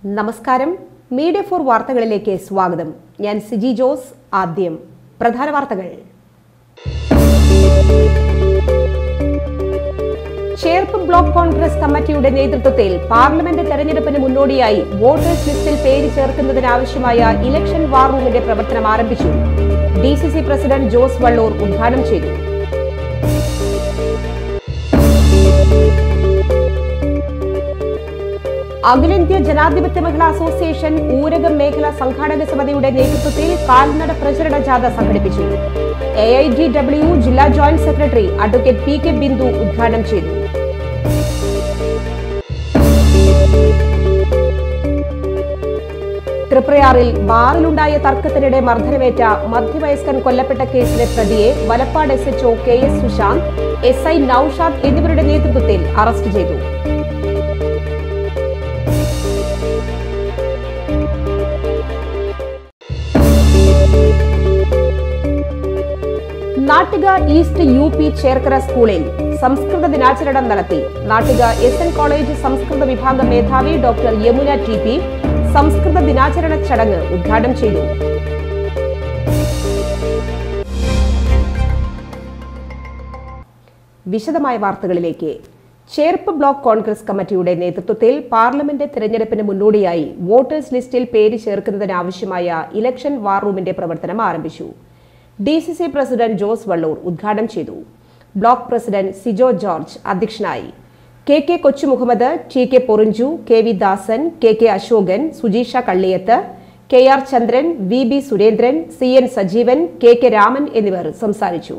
നമസ്കാരം. Media for വാർത്തകളിലേക്ക് സ്വാഗതം. ഞാൻ സിജി ജോസ്. ആദ്യം പ്രധാന വാർത്തകൾ. ചേർപ്പ് ബ്ലോക്ക് കോൺഗ്രസ് കമ്മിറ്റിയുടെ നേതൃത്വത്തിൽ പാർലമെന്റ് തെരഞ്ഞെടുപ്പിന് മുന്നോടിയായി വോട്ടേഴ്സ് ലിസ്റ്റിൽ പേര് ചേർക്കുന്നതിനാവശ്യമായ ഇലക്ഷൻ വാർ റൂമിന്റെ പ്രവർത്തനം ആരംഭിച്ചു. ഡിസിസി പ്രസിഡന്റ് ജോസ് വള്ളൂർ ഉദ്ഘാടനം ചെയ്തു. അഖിലേന്ത്യാ ജനാധിപത്യ മഹിളാ അസോസിയേഷൻ ഊരകം മേഖലാ സംഘാടക സമിതിയുടെ നേതൃത്വത്തിൽ കാൽനട പ്രചരണ ജാഥ സംഘടിപ്പിച്ചു. AIDW ജില്ലാ joint secretary advocate PK Bindu ഉദ്ഘാടനം ചെയ്തു. തൃപ്രയാറിൽ ബാറിലുണ്ടായ തർക്കത്തിനിടെ മർദ്ദനമേറ്റ മധ്യവയസ്കൻ കൊല്ലപ്പെട്ട കേസിലെ പ്രതിയെ Valappad SHO KS Sushant, SI Naushad എന്നിവരുടെ നേതൃത്വത്തിൽ അറസ്റ്റ് ചെയ്തു. നാട്ടിക ഈസ്റ്റ് UP ചേർക്കര സ്കൂളിൽ സംസ്കൃത ദിനാചരണം നടത്തി. നാട്ടിക SN കോളേജ് സംസ്കൃത വിഭാഗം മേധാവി ഡോക്ടർ യമുന TP സംസ്കൃത ദിനാചരണ ചടങ്ങ് ഉദ്ഘാടനം ചെയ്തു. വിശദമായ വാർത്തകളിലേക്ക്. ചേർപ്പ് ബ്ലോക്ക് കോൺഗ്രസ് കമ്മിറ്റിയുടെ നേതൃത്വത്തിൽ പാർലമെന്റ് തെരഞ്ഞെടുപ്പിന് മുന്നോടിയായി വോട്ടേഴ്സ് ലിസ്റ്റിൽ പേര് ചേർക്കുന്നതിനാവശ്യമായ ഇലക്ഷൻ വാർ റൂമിന്റെ പ്രവർത്തനം ആരംഭിച്ചു. ഡിസിസി പ്രസിഡന്റ് ജോസ് വള്ളൂർ ഉദ്ഘാടനം ചെയ്തു. ബ്ലോക്ക് പ്രസിഡന്റ് സിജോ ജോർജ് അധ്യക്ഷനായി. KK കൊച്ചു മുഹമ്മദ്, TK പൊറിഞ്ചു, KV ദാസൻ, KK അശോകൻ, സുജീഷ കള്ളിയത്ത്, KR ചന്ദ്രൻ, VB Surendran, CN Sajeevan, KK Raman എന്നിവർ സംസാരിച്ചു.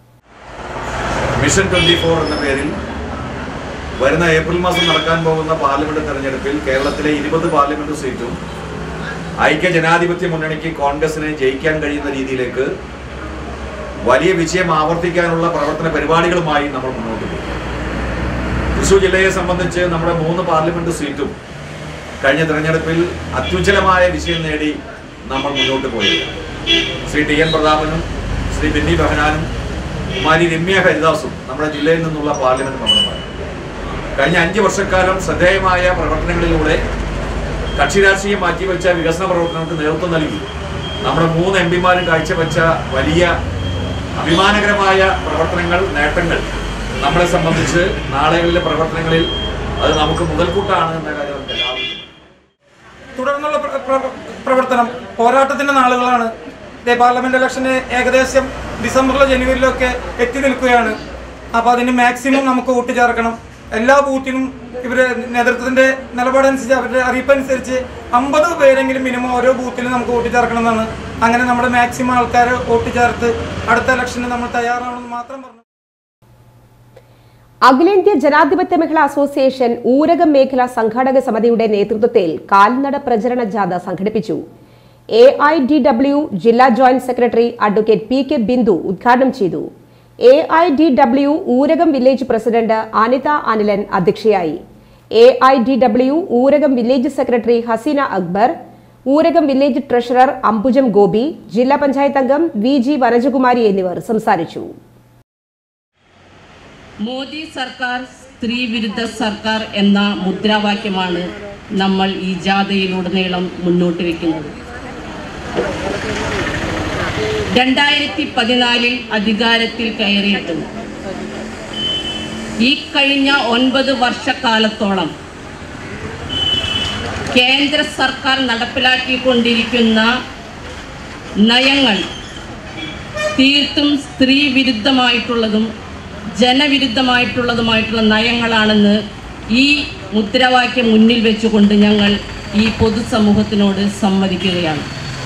മിഷൻ 24 എന്ന പേരിൽ വരുന്ന ഏപ്രിൽ മാസം നടക്കാൻ പോകുന്ന പാർലമെന്റ് തെരഞ്ഞെടുപ്പിൽ കേരളത്തിലെ 20 പാർലമെന്റ് സീറ്റും ഐക്യ ജനാധിപത്യ മുന്നണിക്ക് കോൺഗ്രസിനെ ജയിക്കാൻ കഴിയുന്ന രീതിയിലേക്ക് വലിയ വിജയം ആവർത്തിക്കാനുള്ള പ്രവർത്തന പരിപാടികളുമായി നമ്മൾ മുന്നോട്ട് പോകും. തൃശൂർ ജില്ലയെ സംബന്ധിച്ച് നമ്മുടെ 3 പാർലമെന്റ് സീറ്റും കഴിഞ്ഞ തെരഞ്ഞെടുപ്പിൽ അത്യുജ്വലമായ വിജയം നേടി നമ്മൾ മുന്നോട്ട് പോയി. ശ്രീ TN പ്രതാപനും ശ്രീ ബെന്നി ബെഹനാനും കുമാരി രമ്യ ഹരിദാസും നമ്മുടെ ജില്ലയിൽ നിന്നുള്ള പാർലമെന്റ് മെമ്പർമാർ കഴിഞ്ഞ 5 വർഷക്കാലം ശ്രദ്ധേയമായ പ്രവർത്തനങ്ങളിലൂടെ കക്ഷി രാഷ്ട്രീയം മാറ്റിവെച്ച വികസന പ്രവർത്തനങ്ങൾക്ക് നേതൃത്വം നൽകി നമ്മുടെ 3 MPമാരും കാഴ്ചവെച്ച വലിയ അഭിമാനകരമായ പ്രവർത്തനങ്ങൾ, നേട്ടങ്ങൾ നമ്മളെ സംബന്ധിച്ച് നാളെകളിലെ പ്രവർത്തനങ്ങളിൽ അത് നമുക്ക് മുതൽക്കൂട്ടാണ് എന്ന കാര്യം തുടർന്നുള്ള പ്രവർത്തനം പോരാട്ടത്തിന്റെ നാളുകളാണ്. പാർലമെന്റ് ഇലക്ഷന് ഏകദേശം ഡിസംബറിലോ ജനുവരിയിലോ ഒക്കെ എത്തി നിൽക്കുകയാണ്. അപ്പോൾ അതിന് മാക്സിമം നമുക്ക് വോട്ട് ചേർക്കണം. എല്ലാ ബൂത്തിനും ഇവരുടെ നേതൃത്വത്തിന്റെ നിലപാടനുസരിച്ച്, അവരുടെ അറിയിപ്പനുസരിച്ച് 50 പേരെങ്കിലും മിനിമം ഓരോ ബൂത്തിലും നമുക്ക് വോട്ട് ചേർക്കണം എന്നാണ്. അങ്ങനെ നമ്മുടെ മാക്സിമം ആൾക്കാരെ വോട്ട് ചേർത്ത് അടുത്ത ഇലക്ഷന് നമ്മൾ തയ്യാറാണെന്ന് മാത്രം പറഞ്ഞു. അഖിലേന്ത്യാ ജനാധിപത്യ മഹിളാ അസോസിയേഷൻ ഊരകം മേഖലാ സംഘാടക സമിതിയുടെ നേതൃത്വത്തിൽ കാൽനട പ്രചരണ ജാഥ സംഘടിപ്പിച്ചു. AIDW ജില്ലാ joint secretary advocate PK Bindu ഉദ്ഘാടനം ചെയ്തു. AIDW Oorakam village president Anitha Anilan അധ്യക്ഷയായി. AIDW Oorakam village secretary Haseena Akbar, Oorakam village treasurer Ambujam Gopi, ജില്ലാ പഞ്ചായത്ത് അംഗം VG വനജകുമാരി എന്നിവർ സംസാരിച്ചു. മോദി സർക്കാർ സ്ത്രീ വിരുദ്ധ സർക്കാർ എന്ന മുദ്രാവാക്യമാണ് നമ്മൾ ഈ ജാഥയിലുടനീളം മുന്നോട്ട് വയ്ക്കുന്നത്. 2014 അധികാരത്തിൽ കയറിയിട്ട് ഈ കഴിഞ്ഞ 9 വർഷക്കാലത്തോളം കേന്ദ്ര സർക്കാർ നടപ്പിലാക്കിക്കൊണ്ടിരിക്കുന്ന നയങ്ങൾ തീർത്തും സ്ത്രീ വിരുദ്ധമായിട്ടുള്ളതും ജനവിരുദ്ധമായിട്ടുള്ള നയങ്ങളാണെന്ന് ഈ മുദ്രാവാക്യം മുന്നിൽ വെച്ചുകൊണ്ട് ഞങ്ങൾ ഈ പൊതുസമൂഹത്തിനോട് സമ്മതിക്കുകയാണ്.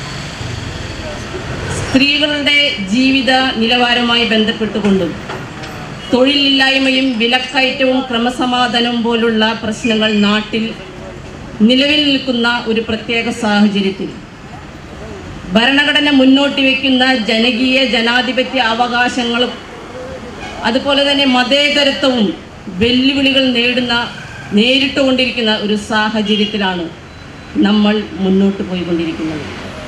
സ്ത്രീകളുടെ ജീവിത നിലവാരവുമായി ബന്ധപ്പെട്ടുകൊണ്ടും തൊഴിലില്ലായ്മയും വിലക്കയറ്റവും ക്രമസമാധാനവും പോലുള്ള പ്രശ്നങ്ങൾ നാട്ടിൽ നിലവിൽ നിൽക്കുന്ന ഒരു പ്രത്യേക സാഹചര്യത്തിൽ ഭരണഘടന മുന്നോട്ട് വയ്ക്കുന്ന ജനകീയ ജനാധിപത്യ അവകാശങ്ങളും അതുപോലെ തന്നെ മതേതരത്വവും വെല്ലുവിളികൾ നേരിട്ടുകൊണ്ടിരിക്കുന്ന ഒരു സാഹചര്യത്തിലാണ് നമ്മൾ മുന്നോട്ട് പോയിക്കൊണ്ടിരിക്കുന്നത്.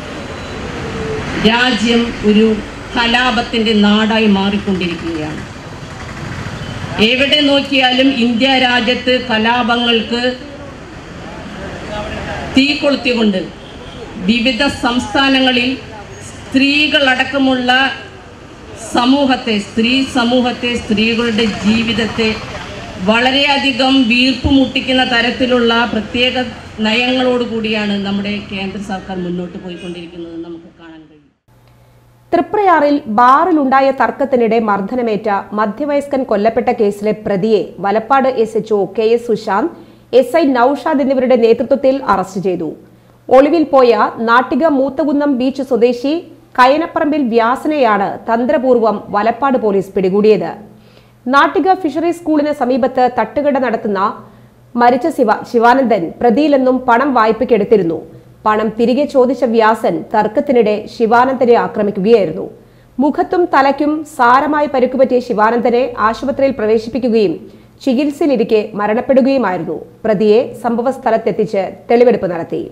രാജ്യം ഒരു കലാപത്തിൻ്റെ നാടായി മാറിക്കൊണ്ടിരിക്കുകയാണ്. എവിടെ നോക്കിയാലും ഇന്ത്യ രാജ്യത്ത് കലാപങ്ങൾക്ക് തീ കൊളുത്തിക്കൊണ്ട് വിവിധ സംസ്ഥാനങ്ങളിൽ സ്ത്രീകളടക്കമുള്ള സമൂഹത്തെ, സ്ത്രീകളുടെ ജീവിതത്തെ വളരെയധികം വീർപ്പ് മുട്ടിക്കുന്ന തരത്തിലുള്ള പ്രത്യേക നയങ്ങളോടുകൂടിയാണ് നമ്മുടെ കേന്ദ്ര സർക്കാർ മുന്നോട്ട് പോയിക്കൊണ്ടിരിക്കുന്നത് നമുക്ക് കാണാൻ കഴിയും. തൃപ്രയാറിൽ ബാറിലുണ്ടായ തർക്കത്തിനിടെ മർദ്ദനമേറ്റ മധ്യവയസ്കൻ കൊല്ലപ്പെട്ട കേസിലെ പ്രതിയെ Valappad SHO KS Sushant, SI Naushad എന്നിവരുടെ നേതൃത്വത്തിൽ അറസ്റ്റ് ചെയ്തു. ഒളിവിൽ പോയ നാട്ടിക മൂത്തകുന്നം ബീച്ച് സ്വദേശി കയനപ്പറമ്പിൽ വ്യാസനെയാണ് തന്ത്രപൂർവ്വം വലപ്പാട് പോലീസ് പിടികൂടിയത്. നാട്ടിക ഫിഷറീസ് സ്കൂളിന് സമീപത്ത് തട്ടുകട നടത്തുന്ന മരിച്ച ശിവാനന്ദൻ പ്രതിയിലെന്നും പണം വായ്പയ്ക്കെടുത്തിരുന്നു. പണം തിരികെ ചോദിച്ച വ്യാസൻ തർക്കത്തിനിടെ ശിവാനന്ദനെ ആക്രമിക്കുകയായിരുന്നു. മുഖത്തും തലയ്ക്കും സാരമായി പരിക്കുപറ്റിയ ശിവാനന്ദനെ ആശുപത്രിയിൽ പ്രവേശിപ്പിക്കുകയും ചികിത്സയിലിരിക്കെ മരണപ്പെടുകയുമായിരുന്നു. പ്രതിയെ സംഭവസ്ഥലത്തെത്തിച്ച് തെളിവെടുപ്പ് നടത്തി.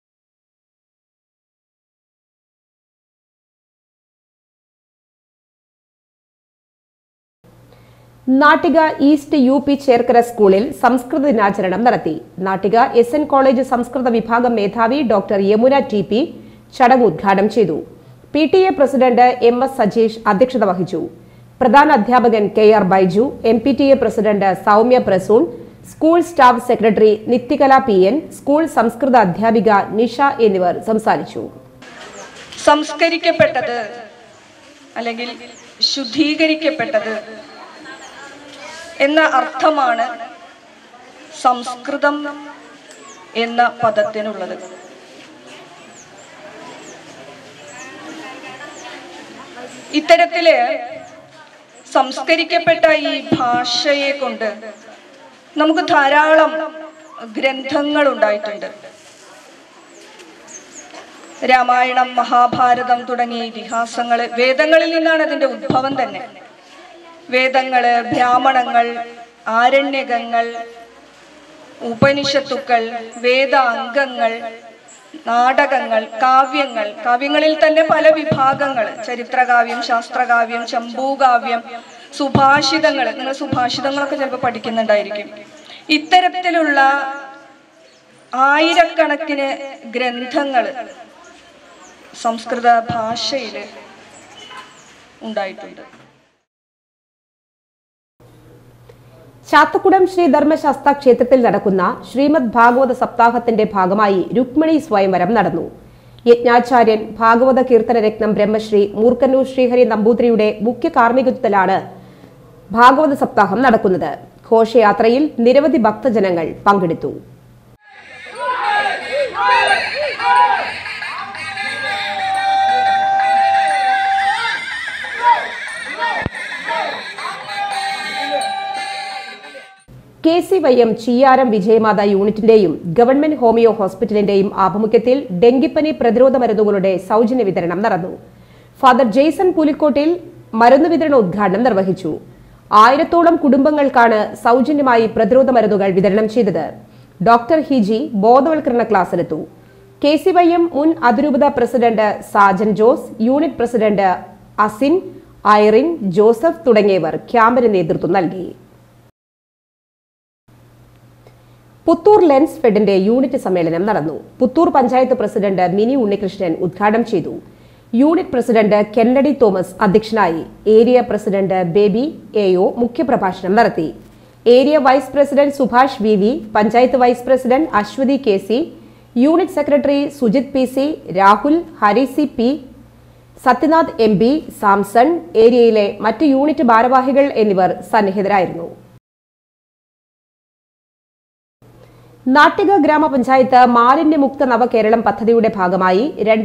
നാട്ടിക ഈസ്റ്റ് UP ചേർക്കര സ്കൂളിൽ സംസ്കൃത ദിനാചരണം നടത്തി. നാട്ടിക SN കോളേജ് സംസ്കൃത വിഭാഗം മേധാവി ഡോക്ടർ യമുന TP ചടങ്ങ് ഉദ്ഘാടനം ചെയ്തു. PTA പ്രസിഡന്റ് MS സജീഷ് അധ്യക്ഷത വഹിച്ചു. പ്രധാന അധ്യാപകൻ KR Baiju, MPTA president Soumya Prasoon, school staff secretary Nithyakala PN, school സംസ്കൃത അധ്യാപിക നിഷ എന്നിവർ സംസാരിച്ചു. സംസ്കരിക്കപ്പെട്ടത് അല്ലെങ്കിൽ ശുദ്ധീകരിക്കപ്പെട്ടത് എന്ന അർത്ഥമാണ് സംസ്കൃതം എന്ന പദത്തിനുള്ളത്. ഇത്തരത്തില് സംസ്കരിക്കപ്പെട്ട ഈ ഭാഷയെ കൊണ്ട് നമുക്ക് ധാരാളം ഗ്രന്ഥങ്ങൾ ഉണ്ടായിട്ടുണ്ട്. രാമായണം, മഹാഭാരതം തുടങ്ങിയ ഇതിഹാസങ്ങള് വേദങ്ങളിൽ നിന്നാണ് അതിന്റെ ഉദ്ഭവം തന്നെ. വേദങ്ങള്, ബ്രാഹ്മണങ്ങൾ, ആരണ്യകങ്ങൾ, ഉപനിഷത്തുക്കൾ, വേദാംഗങ്ങൾ, നാടകങ്ങൾ, കാവ്യങ്ങളിൽ തന്നെ പല വിഭാഗങ്ങൾ: ചരിത്രകാവ്യം, ശാസ്ത്രകാവ്യം, ചമ്പൂകാവ്യം, സുഭാഷിതങ്ങൾ. നിങ്ങൾ സുഭാഷിതങ്ങളൊക്കെ ചിലപ്പോൾ പഠിക്കുന്നുണ്ടായിരിക്കും. ഇത്തരത്തിലുള്ള ആയിരക്കണക്കിന് ഗ്രന്ഥങ്ങൾ സംസ്കൃത ഭാഷയിൽ ഉണ്ടായിട്ടുണ്ട്. ചാത്തക്കുടം ശ്രീ ധർമ്മശാസ്ത്ര ക്ഷേത്രത്തിൽ നടക്കുന്ന ശ്രീമദ് ഭാഗവത സപ്താഹത്തിന്റെ ഭാഗമായി രുക്മിണി സ്വയംവരം നടന്നു. യജ്ഞാചാര്യൻ ഭാഗവത കീർത്തന രത്നം ബ്രഹ്മശ്രീ മൂർക്കന്നൂർ ശ്രീഹരി നമ്പൂതിരിയുടെ മുഖ്യ കാർമ്മികത്വത്തിലാണ് ഭാഗവത സപ്താഹം നടക്കുന്നത്. ഘോഷയാത്രയിൽ നിരവധി ഭക്തജനങ്ങൾ പങ്കെടുത്തു. KCYM ചിയ്യാരം വിജയമാത യൂണിറ്റിന്റെയും ഗവൺമെന്റ് ഹോമിയോ ഹോസ്പിറ്റലിന്റെയും ആഭിമുഖ്യത്തിൽ ഡെങ്കിപ്പനി പ്രതിരോധ മരുന്നുകളുടെ സൗജന്യ വിതരണം നടന്നു. ഫാദർ ജെയ്സൺ പുലിക്കോട്ടിൽ മരുന്ന് വിതരണ ഉദ്ഘാടനം നിർവഹിച്ചു. 1000-ഓളം കുടുംബങ്ങൾക്കാണ് സൗജന്യമായി പ്രതിരോധ മരുന്നുകൾ വിതരണം ചെയ്തത്. ഡോക്ടർ ഹിജി ബോധവൽക്കരണ ക്ലാസ്സിലെത്തു. KCYM മുൻ അതിരൂപത president Sajan Jose, unit president Asin, Irene, Joseph തുടങ്ങിയവർ ക്യാമ്പിന് നേതൃത്വം നൽകി. പുത്തൂർ ലെൻസ് ഫെഡിന്റെ യൂണിറ്റ് സമ്മേളനം നടന്നു. പുത്തൂർ പഞ്ചായത്ത് പ്രസിഡന്റ് മിനി ഉണ്ണികൃഷ്ണൻ ഉദ്ഘാടനം ചെയ്തു. യൂണിറ്റ് പ്രസിഡന്റ് കെന്നഡി തോമസ് അധ്യക്ഷനായി. ഏരിയ പ്രസിഡന്റ് ബേബി AO മുഖ്യപ്രഭാഷണം നടത്തി. Area vice president Subhash VV, panchayat vice president Aswathy KC, unit secretary Sujith PC, Rahul, Harisi P, Sathyanath MB, Samson, ഏരിയയിലെ മറ്റ് യൂണിറ്റ് ഭാരവാഹികൾ എന്നിവർ സന്നിഹിതരായിരുന്നു. നാട്ടിക ഗ്രാമപഞ്ചായത്ത് മാലിന്യമുക്ത നവകേരളം പദ്ധതിയുടെ ഭാഗമായി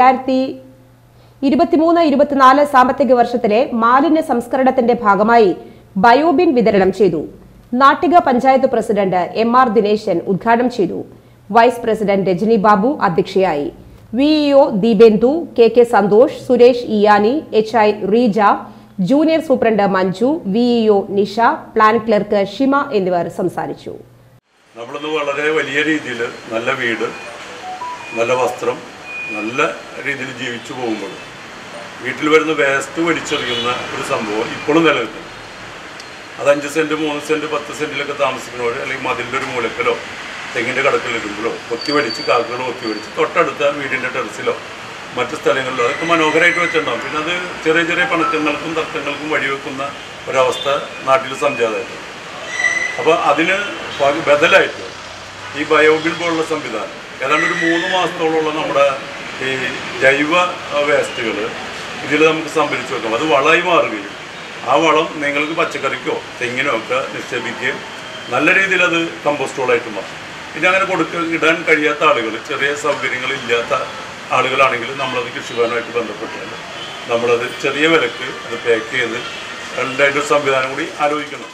2023-24 സാമ്പത്തിക വർഷത്തിലെ മാലിന്യ സംസ്കരണത്തിന്റെ ഭാഗമായി ബയോബിൻ വിതരണം ചെയ്തു. നാട്ടിക പഞ്ചായത്ത് പ്രസിഡന്റ് MR ദിനേശൻ ഉദ്ഘാടനം ചെയ്തു. വൈസ് പ്രസിഡന്റ് രജനി ബാബു അധ്യക്ഷയായി. VEO Deependu, KK Santhosh, Suresh Iyani, HI Reeja, junior superintendent Manju, VEO Nisha, plan clerk Shima എന്നിവർ സംസാരിച്ചു. നമ്മളിന്ന് വളരെ വലിയ രീതിയിൽ നല്ല വീട്, നല്ല വസ്ത്രം, നല്ല രീതിയിൽ ജീവിച്ചു പോകുമ്പോൾ വീട്ടിൽ വരുന്ന വേസ്റ്റ് വലിച്ചെറിയുന്ന ഒരു സംഭവം ഇപ്പോഴും നിലനിൽക്കുന്നു. അത് 5 സെന്റ്, 3 സെന്റ്, 10 സെന്റിലൊക്കെ താമസിക്കുന്നവർ അല്ലെങ്കിൽ മതിലിൻ്റെ ഒരു മൂലക്കലോ തെങ്ങിൻ്റെ കടക്കിലിരുമ്പോഴോ കൊത്തിവലിച്ച് കാക്കകളോ കൊത്തിവലിച്ച് തൊട്ടടുത്ത വീടിൻ്റെ ടെറസിലോ മറ്റു സ്ഥലങ്ങളിലോ അതൊക്കെ മനോഹരമായിട്ട് വെച്ചിട്ടുണ്ടാകും. പിന്നെ അത് ചെറിയ ചെറിയ പണക്കങ്ങൾക്കും തർക്കങ്ങൾക്കും വഴിവെക്കുന്ന ഒരവസ്ഥ നാട്ടിൽ സംജാതമായിട്ട്. അപ്പോൾ അതിന് ബദലായിട്ട് ഈ ബയോബിൽ പോലുള്ള സംവിധാനം ഏതാണ്ട് ഒരു 3 മാസത്തോളമുള്ള നമ്മുടെ ഈ ജൈവ വേസ്റ്റുകൾ ഇതിൽ നമുക്ക് സംഭരിച്ച് വെക്കാം. അത് വളമായി മാറുകയും ആ വളം നിങ്ങൾക്ക് പച്ചക്കറിക്കോ തെങ്ങിനോ ഒക്കെ നിക്ഷേപിക്കുകയും നല്ല രീതിയിൽ അത് കമ്പോസ്റ്റ് വളമായിട്ട് മാറും. ഇനി അങ്ങനെ ഇടാൻ കഴിയാത്ത ആളുകൾ, ചെറിയ സൗകര്യങ്ങളില്ലാത്ത ആളുകളാണെങ്കിൽ നമ്മളത് കൃഷിഭവനുമായിട്ട് ബന്ധപ്പെട്ടാൽ നമ്മളത് ചെറിയ വിലക്ക് അത് പാക്ക് ചെയ്ത് രണ്ടായിട്ട് സംവിധാനം കൂടി ആലോചിക്കണം.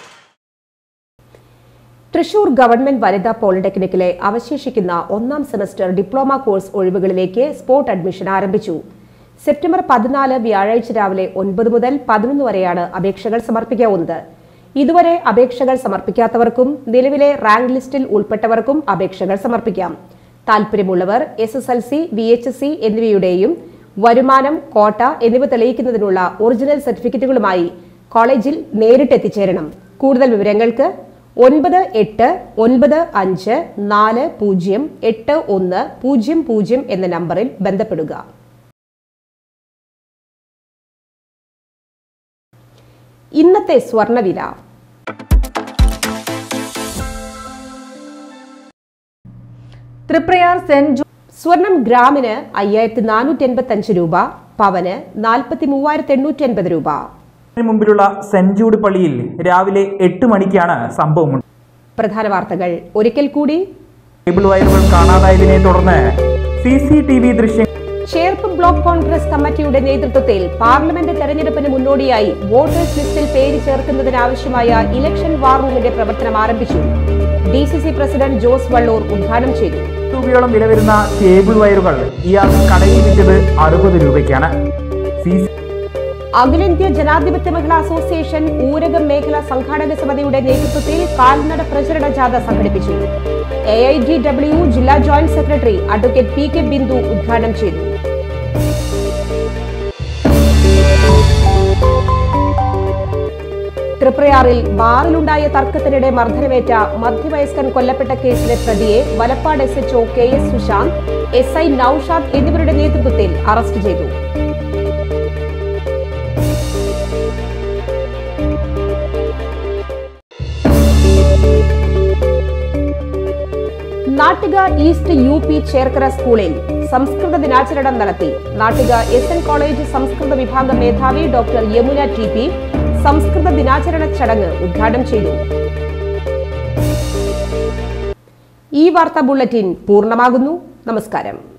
തൃശൂർ ഗവൺമെന്റ് വനിതാ പോളിടെക്നിക്കിലെ അവശേഷിക്കുന്ന 1ാം സെമസ്റ്റർ ഡിപ്ലോമ കോഴ്സ് ഒഴിവുകളിലേക്ക് സ്പോട്ട് അഡ്മിഷൻ ആരംഭിച്ചു. സെപ്റ്റംബർ 14 വ്യാഴാഴ്ച രാവിലെ 9 മുതൽ 11 വരെയാണ് അപേക്ഷകൾ സമർപ്പിക്കാവുന്നത്. ഇതുവരെ അപേക്ഷകൾ സമർപ്പിക്കാത്തവർക്കും നിലവിലെ റാങ്ക് ലിസ്റ്റിൽ ഉൾപ്പെട്ടവർക്കും അപേക്ഷകൾ സമർപ്പിക്കാം. താൽപര്യമുള്ളവർ SSLC, VHSC എന്നിവയുടെയും വരുമാനം, കോട്ട എന്നിവ തെളിയിക്കുന്നതിനുള്ള ഒറിജിനൽ സർട്ടിഫിക്കറ്റുകളുമായി കോളേജിൽ നേരിട്ട് എത്തിച്ചേരണം. കൂടുതൽ വിവരങ്ങൾക്ക് 9895408100 എന്ന നമ്പറിൽ ബന്ധപ്പെടുക. ഇന്നത്തെ സ്വർണ്ണവില. തൃപ്രയാർ സെന്റ് സ്വർണം ഗ്രാമിന് 5485 രൂപ, പവന് 43,880 രൂപ. മുമ്പിലുള്ള സെന്റ് ജൂഡ് പള്ളിയിൽ രാവിലെ 8 മണിക്കാണ് സംഭവം. പ്രധാന വാർത്തകൾ ഒരിക്കൽ കൂടി. കേബിൾ വയറുകൾ കാണാതായതിനെ തുടർന്ന് CCTV ദൃശ്യം. ചേർപ്പ് ബ്ലോക്ക് കോൺഗ്രസ് കമ്മിറ്റിയുടെ നേതൃത്വത്തിൽ പാർലമെന്റ് തെരഞ്ഞെടുപ്പിന് മുന്നോടിയായി വോട്ടേഴ്സ് ലിസ്റ്റിൽ പേര് ചേർക്കുന്നതിനാവശ്യമായ ഇലക്ഷൻ വാർ റൂമിന്റെ പ്രവർത്തനം ആരംഭിച്ചു. DCC പ്രസിഡന്റ് ജോസ് വള്ളൂർ ഉദ്ഘാടനം ചെയ്തു. രൂപയോളം വില വരുന്ന കേബിൾ വയറുകൾ ഇയാൾ കടയിൽ വിറ്റത് 60 രൂപയ്ക്കാണ്. അഖിലേന്ത്യാ ജനാധിപത്യ മഹിളാ അസോസിയേഷൻ ഊരകം മേഖലാ സംഘാടക സമിതിയുടെ നേതൃത്വത്തിൽ കാൽനട പ്രചരണ ജാഥ സംഘടിപ്പിച്ചു. AIDW ജില്ലാ joint secretary advocate PK Bindu ഉദ്ഘാടനം ചെയ്തു. തൃപ്രയാറിൽ ബാറിലുണ്ടായ തർക്കത്തിനിടെ മർദ്ദനമേറ്റ മധ്യവയസ്കൻ കൊല്ലപ്പെട്ട കേസിലെ പ്രതിയെ Valappad SHO KS Sushant, SI Naushad എന്നിവരുടെ നേതൃത്വത്തിൽ അറസ്റ്റ് ചെയ്തു. നാട്ടിക ഈസ്റ്റ് UP ചേർക്കര സ്കൂളിൽ സംസ്കൃത ദിനാചരണം നടത്തി. നാട്ടിക SN കോളേജ് സംസ്കൃത വിഭാഗം മേധാവി ഡോക്ടർ യമുന TP സംസ്കൃത ദിനാചരണ ചടങ്ങ് ഉദ്ഘാടനം ചെയ്തു. ഈ വാർത്താ ബുള്ളറ്റിൻ പൂർണ്ണമാകുന്നു. നമസ്കാരം.